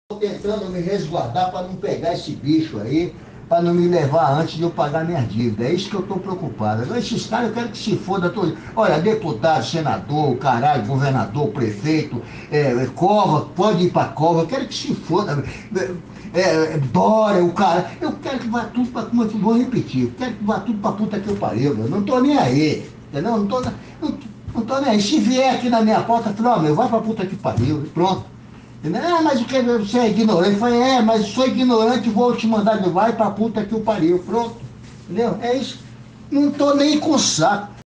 tentando me resguardar para não pegar esse bicho aí, para não me levar antes de eu pagar minhas dívidas. É isso que eu estou preocupado. Agora, esses caras eu quero que se foda todo. Olha, deputado, senador, caralho, governador, prefeito, cova, pode ir para cova, eu quero que se foda. Dória, o cara. Eu quero que vá tudo para. Vou repetir, eu quero que vá tudo para puta que eu pariu, eu não tô nem aí. Entendeu? Não tô nem aí. Se vier aqui na minha porta, eu falo, ó, meu, vai pra puta que pariu, e pronto. Ah, mas o que você é ignorante? Eu falei, mas sou ignorante, vou te mandar de vai pra puta que o pariu. Pronto. Entendeu? É isso. Não tô nem com saco.